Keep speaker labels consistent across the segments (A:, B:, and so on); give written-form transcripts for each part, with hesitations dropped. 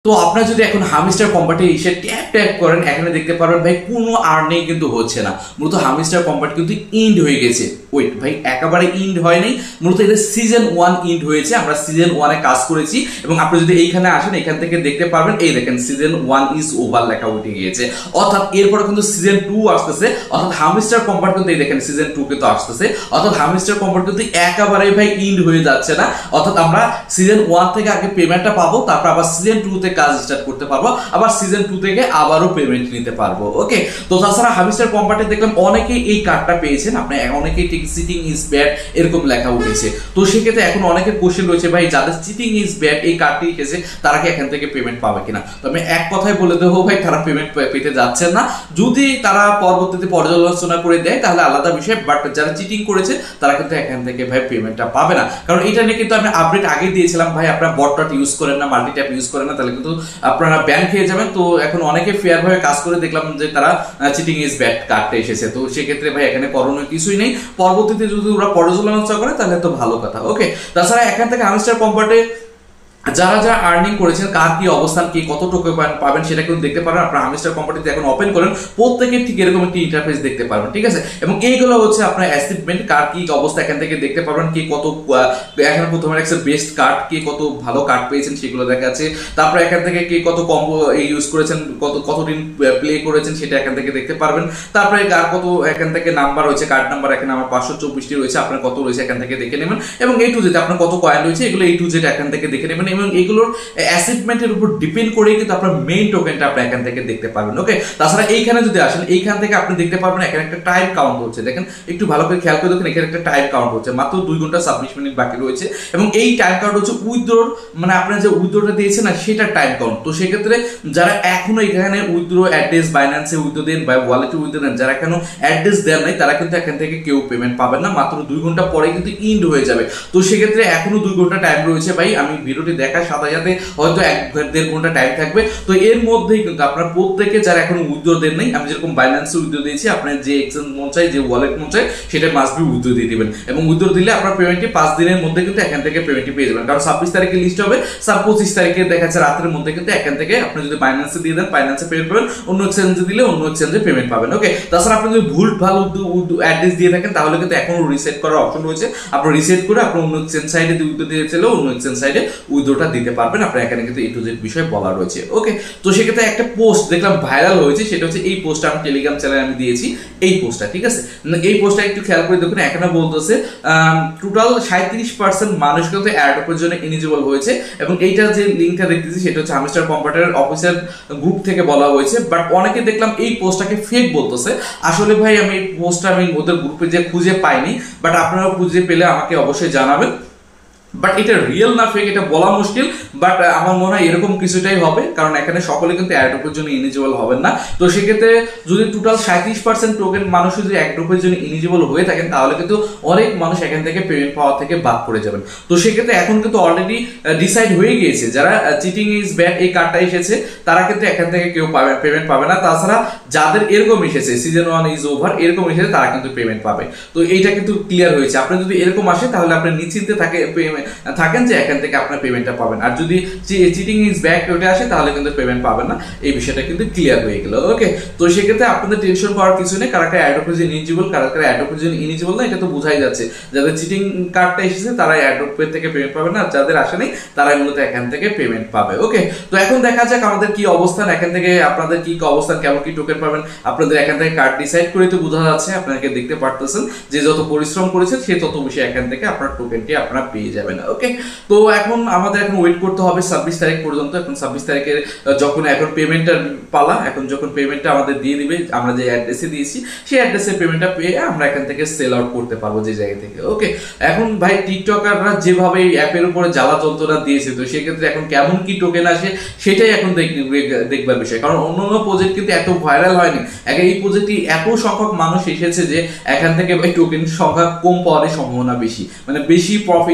A: তো আপনারা যদি এখন হামিস্টার কোম্পানি এসে ট্যাপ করেন, এখানে দেখতে পারবেন ভাই কোনো আর্নিং কিন্তু হচ্ছে না। মূলত হামিস্টার কোম্পানি কিন্তু ইন্ড হয়ে গেছে। ওয়েট ভাই, একেবারে ইন্ড হয় নাই, মূলত এটা সিজন 1 ইন্ড হয়েছে। আমরা সিজন 1 এ কাজ করেছি এবং আপনি যদি এইখানে আসেন, এখান থেকে দেখতে পারবেন, এই দেখেন সিজন 1 ইজ ওভার লেখা উঠে গিয়েছে। অর্থাৎ এরপরে কিন্তু সিজন 2 আসতেছে, অর্থাৎ হামিস্টার কোম্পানি কিন্তু এই দেখেন সিজন 2 কিন্তু আসতেছে। অর্থাৎ হামিস্টার কোম্পানি কিন্তু একেবারে ভাই ইন্ড হয়ে যাচ্ছে না। অর্থাৎ আমরা সিজন 1 থেকে আগে পেমেন্টটা পাবো, তারপর আবার সিজন 2 তে কাজ স্টার্ট করতে পারবো, আবার সিজন 2 থেকে আবারও পেমেন্ট নিতে পারবো। ওকে, তো তাছাড়া হামিস্টার কোম্পানি দেখলাম অনেকেই এই কার্ডটা পেয়েছেন, আপনি অনেকেই চিটিং ইজ ব্যাড এরকম লেখা উঠেছে। তো সেক্ষেত্রে এখন অনেকের কোশ্চেন রয়েছে, ভাই যাদের চিটিং ইজ ব্যাড এই কার্ডটি এসেছে তারা কি এখান থেকে পেমেন্ট পাবে কিনা। তো আমি এক কথায় বলে দেবো ভাই, তারা পেমেন্ট পেতে যাচ্ছেন না। যদি তারা পরবর্তীতে পর্যালোচনা করে দেয় তাহলে আলাদা বিষয়, বাট যারা চিটিং করেছে তারা কিন্তু এখান থেকে ভাই পেমেন্টটা পাবে না। কারণ এটা নিয়ে কিন্তু আমি আপডেট আগে দিয়েছিলাম, ভাই আপনারা বটটট ইউজ করেন না, মাল্টি ট্যাপ ইউজ করেন না, তাহলে কিন্তু আপনারা ব্যান খেয়ে যাবেন। তো এখন অনেকে ফেয়ার ভাবে কাজ করে দেখলাম যে তারা চিটিং ইজ ব্যাড কার্ডটা এসেছে। তো সেক্ষেত্রে ভাই এখানে করণীয় কিছুই নেই, পরবর্তীতে যদি ওরা পর্যালোচনা করে তাহলে তো ভালো কথা। ওকে, তাছাড়া এখান থেকে হামিস্টার কোম্পানি যারা যারা আর্নিং করেছেন, কার কি অবস্থান, কি কত টোকেন পাবেন সেটা কিন্তু দেখতে পারবেন। আপনারা হামিস্টার কোম্পানিতে এখন ওপেন করেন, প্রত্যেকে ঠিক এরকম একটি ইন্টারফেস দেখতে পারবেন, ঠিক আছে। এবং এইগুলো হচ্ছে আপনার অ্যাচিভমেন্ট, কার কি অবস্থা এখান থেকে দেখতে পারবেন, কি কত এখানে প্রথমে একটা বেস্ট কার্ড, কে কত ভালো কার্ড পেয়েছেন সেগুলো দেখা যাচ্ছে। তারপর এখান থেকে কে কত কম্বো ইউজ করেছেন, কতদিন প্লে করেছেন সেটা এখান থেকে দেখতে পারবেন। তারপরে কার কত এখান থেকে নাম্বার রয়েছে, কার্ড নাম্বার এখানে আমার 524টি রয়েছে, আপনার কত রয়েছে এখান থেকে দেখে নেবেন। এবং A to Z আপনার কত কয়েন রয়েছে এগুলো A to Z এখান থেকে দেখে নেবেন। এবং এগুলোর অ্যাচিভমেন্টের উপর ডিপেন্ড করেই কিন্তু আপনার মেইন টোকেনটা আপনি এখান থেকে দেখতে পারবেন। ওকে, তাছাড়া এইখানে যদি আসেন, এইখান থেকে আপনি দেখতে পারবেন এখানে একটা টাইম কাউন্ট হচ্ছে। দেখেন একটু ভালো করে খেয়াল করে দেখুন, এখানে একটা টাইম কাউন্ট হচ্ছে, মাত্র 2 ঘন্টা 26 মিনিট বাকি রয়েছে। এবং এই টাইম কাউন্ট হচ্ছে উইথড্রোর, মানে আপনার যে উইথড্রোটা দিয়েছেন না সেটা টাইম কাউন্ট। তো সেক্ষেত্রে যারা এখনো এখানে উইথড্রো অ্যাড্রেস বাইন্যান্সে উইথড্রো দেন বা ওয়ালেটে উইথড্রো দেন, যারা এখনো অ্যাড্রেস দেন নাই তারা কিন্তু এখান থেকে কেউ পেমেন্ট পাবেন না, মাত্র 2 ঘন্টা পরে কিন্তু ইন্ড হয়ে যাবে। তো সেক্ষেত্রে এখনো 2 ঘন্টা টাইম রয়েছে ভাই। আমি ভিডিওটি দেখার সাথে সাথে হয়তো 1-1.5 ঘন্টা টাইম থাকবে। তো এর মধ্যেই কিন্তু আপনার প্রত্যেকে যারা এখন উইথড্র দেন নাই, আমি যেরকম বাইন্যান্সে উইথড্র দিয়েছি, আপনার যে এক্সচেঞ্জ মন চাই, যে ওয়ালেট মন চাই সেটা মাস্ট বি উইথড্র দিয়ে দিবেন। এবং উইথড্র দিলে আপনার পেমেন্টটি 5 দিনের মধ্যে কিন্তু এখান থেকে পেমেন্টটি পেয়ে যাবেন। কারণ 26 তারিখে লিস্ট হবে, 25 তারিখে দেখা যাচ্ছে রাতের মধ্যে কিন্তু এখান থেকে আপনি যদি বাইন্যান্সে দিয়ে দেন বাইন্যান্সে পেমেন্ট পাবেন, অন্য এক্সচেঞ্জে দিলে অন্য এক্সচেঞ্জে পেমেন্ট পাবেন। ওকে, তাছাড়া আপনি যদি ভুল ভালো অ্যাড্রেস দিয়ে থাকেন তাহলে কিন্তু এখনো রিসেট করার অপশন রয়েছে। আপনি রিসেট করে আপনি অন্য এক্সচেঞ্জ সাইডে উইথড্র দিয়ে চাইলে অন্য এক্সচেঞ্জ সাইডে উইথড্রটা দিতে পারবেন। আপনার এখানে কিন্তু A to Z বিষয় বলা রয়েছে। ওকে, তো সেক্ষেত্রে একটা পোস্ট দেখলাম ভাইরাল হয়েছে, সেটা হচ্ছে এই পোস্টটা আমি টেলিগ্রাম চ্যানেলে আমি দিয়েছি, এই পোস্টটা, ঠিক আছে। এই পোস্টটা একটু খেয়াল করে দেখুন, এখানে বলতেছে টোটাল 37% মানুষ কিন্তু এয়ারড্রপের জন্য এলিজিবল হয়েছে। এবং এইটা যে লিঙ্কটা দেখতেছি সেটা হচ্ছে হামিস্টার কোম্পানির অফিসিয়াল গ্রুপ থেকে বলা হয়েছে। বাট অনেকে দেখলাম এই পোস্টটাকে ফেক বলতেছে। আসলে ভাই আমি এই পোস্টটা আমি ওদের গ্রুপে যে খুঁজে পাইনি, বাট আপনারা খুঁজে পেলে আমাকে অবশ্যই জানাবেন। বাট এটা রিয়েল না ফেক এটা বলা মুশকিল, বাট আমার মনে হয় এরকম কিছুটাই হবে, কারণ এখানে সকলে কিন্তু এয়ারড্রপের জন্য এলিজিবল হবেন না। তো সেক্ষেত্রে যদি টোটাল 37% টোকেন মানুষ যদি এয়ারড্রপের জন্য এলিজিবল হয়ে থাকেন তাহলে কিন্তু অনেক মানুষ এখান থেকে পেমেন্ট পাওয়া থেকে বাদ পড়ে যাবেন। তো সেক্ষেত্রে এখন কিন্তু অলরেডি ডিসাইড হয়ে গিয়েছে, যারা চিটিং ইজ ব্যাড এই কার্ডটা এসেছে তারা কিন্তু এখান থেকে কেউ পেমেন্ট পাবে না। তাছাড়া যাদের এরকম এসেছে সিজন 1 ইজ ওভার এরকম এসেছে তারা কিন্তু পেমেন্ট পাবে। তো এইটা কিন্তু ক্লিয়ার হয়েছে। আপনি যদি এরকম আসে তাহলে আপনি নিশ্চিন্তে থাকেন যে এখান থেকে আপনার পেমেন্টটা পাবেন। আর যদি চিটিং ইজ ব্যাক ওটা আসে তাহলে কিন্তু পেমেন্ট পাবেন না, এই বিষয়টা কিন্তু ক্লিয়ার হয়ে গেল। ওকে, তো সেক্ষেত্রে আপনাদের টেনশন করার কিছু নেই, কারা কারা অ্যাড্রপের জন্য এলিজিবল, কারা কারা অ্যাড্রপের জন্য এলিজিবল না এটা তো বোঝাই যাচ্ছে। যাদের চিটিং কার্ডটা এসেছে তারা অ্যাড্রপের থেকে পেমেন্ট পাবে না, আর যাদের আসে নাই তারাই মূলত এখান থেকে পেমেন্ট পাবে। ওকে, তো এখন দেখা যাক আমাদের কি অবস্থান, এখান থেকে আপনাদের কি অবস্থান, কেমন কি টোকেন পাবেন। আপনাদের এখান থেকে কার্ড ডিসাইড করে তো বোঝা যাচ্ছে, আপনাকে দেখতে পারতেছেন যে যত পরিশ্রম করেছেন সে তত বেশি এখান থেকে আপনার টোকেনটি আপনারা পেয়ে যাবেন। ওকে, তো এখন আমাদের এখন ওয়েট করতে হবে 26 তারিখ পর্যন্ত। এখন 26 তারিখের যখন এখন পেমেন্টটার পালা, এখন যখন পেমেন্টটা আমাদের দিয়ে দিবে, আমরা যে অ্যাড্রেসে দিয়েছি সেই অ্যাড্রেসে পেমেন্টটা পেয়ে আমরা এখান থেকে সেল আউট করতে পারবো যে জায়গা থেকে। ওকে, এখন ভাই টিকটকাররা যেভাবে এই অ্যাপের উপরে জ্বালা যন্ত্রণা দিয়েছে, তো সেক্ষেত্রে এখন কেমন কি টোকেন আসে সেটাই এখন দেখবার বিষয়। কারণ অন্য প্রজেক্ট কিন্তু এত ভাইরাল হয়নি, এই প্রজেক্টটি এত সংখ্যক মানুষ এসেছে যে এখান থেকে ভাই টোকেন সংখ্যা কম পাওয়ার সম্ভাবনা বেশি, মানে বেশি প্রফিটের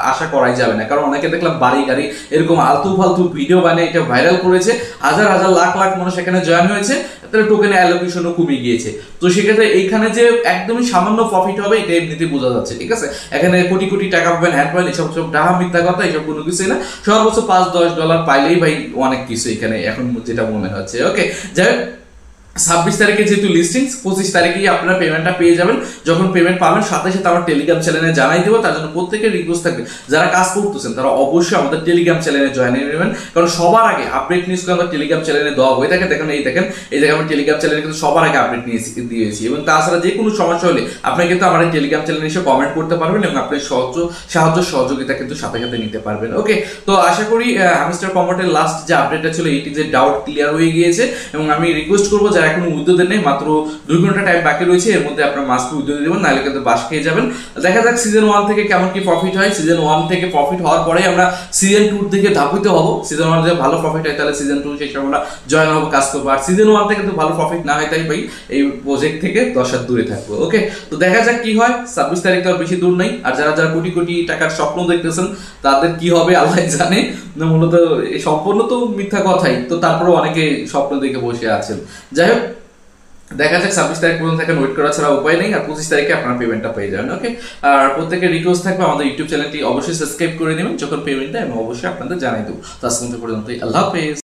A: আশা করাই যাবে না, কারণ অনেকে দেখলাম বাড়ি গাড়ি এরকম আলতু ফালতু ভিডিও বানিয়ে এটা ভাইরাল করেছে, হাজার হাজার লাখ লাখ মানুষ এখানে জয়েন হয়েছে, তাহলে টোকেনের অ্যালোকেশনও কমে গিয়েছে। তো সেক্ষেত্রে এইখানে যে একদমই সামান্য প্রফিট হবে এটা এমনিতে বোঝা যাচ্ছে, ঠিক আছে। এখানে কোটি কোটি টাকা পাবেন, হ্যান্ড পাবেন, এসব সব ডাহা মিথ্যা কথা, এসব কোনো কিছুই না। সর্বোচ্চ $5-10 পাইলেই ভাই অনেক কিছু এখানে এখন যেটা মনে হচ্ছে। ওকে, যাই হোক, 26 তারিখে যেহেতু লিস্টিং, 25 তারিখেই আপনারা পেমেন্টটা পেয়ে যাবেন। যখন পেমেন্ট পাবেন সাথে সাথে আমার টেলিগ্রাম চ্যানেলে জানাই দেবো। তার জন্য প্রত্যেকের রিকোয়েস্ট থাকবে, যারা কাজ করতেছেন তারা অবশ্যই আমাদের টেলিগ্রাম চ্যানেলে জয়েন হয়ে নেবেন, কারণ সবার আগে আপডেট নিউজ আমাদের টেলিগ্রাম চ্যানেলে দেওয়া হয়ে থাকে। দেখেন এই জায়গায় আমার টেলিগ্রাম চ্যানেলে কিন্তু সবার আগে আপডেট দিয়েছি। এবং তাছাড়া যে কোনো সমস্যা হলে আপনি কিন্তু আমার টেলিগ্রাম চ্যানেলে এসে কমেন্ট করতে পারবেন এবং আপনি সাহায্য সহযোগিতা কিন্তু সাথে সাথে নিতে পারবেন। ওকে, তো আশা করি হ্যামস্টার কম্বাটের লাস্ট যে আপডেটটা ছিল এটি যে ডাউট ক্লিয়ার হয়ে গিয়েছে। এবং আমি রিকোয়েস্ট করবো যারা এখন উইথড্র দেন মাত্র 2 ঘন্টা টাইম বাকি রয়েছে, এর মধ্যে আপনার মাস্ক উইথড্র দিবেন, নাহলে কিন্তু বাস খেয়ে যাবেন। দেখা যাক সিজন 1 থেকে কেমন কি প্রফিট হয়। সিজন 1 থেকে প্রফিট হওয়ার পরে আমরা সিজন 2 থেকে ধাপিত হব। সিজন 1 থেকে ভালো প্রফিট হয় তাহলে সিজন 2 সেই সময় আমরা জয়েন হবো, কাজ করবো। আর সিজন 1 থেকে তো ভালো প্রফিট না হয় তাই ভাই এই প্রজেক্ট থেকে 10 হাত দূরে থাকবো। ওকে, তো দেখা যাক কি হয়। 26 তারিখ তো আর বেশি দূর নাই। আর যারা যারা কোটি কোটি টাকার স্বপ্ন দেখতেছেন তাদের কি হবে আল্লাহ জানে। মূলত সম্পূর্ণ তো মিথ্যা কথাই, তো তারপরে অনেকে স্বপ্ন দেখে বসে আছেন। যাই হোক, দেখা যাক 26 তারিখ পর্যন্ত এখন ওয়েট করা ছাড়া উপায় নেই। আর 25 তারিখে আপনারা পেমেন্টটা পেয়ে যাবেন। ওকে, আর প্রত্যেকের রিকোয়েস্ট থাকবে আমাদের ইউটিউব চ্যানেলটি অবশ্যই সাবস্ক্রাইব করে নেবেন যখন পেমেন্ট দেয়, এবং অবশ্যই আপনাদের জানাই দেবো। তো আজকে পর্যন্ত আল্লাহ হাফেজ।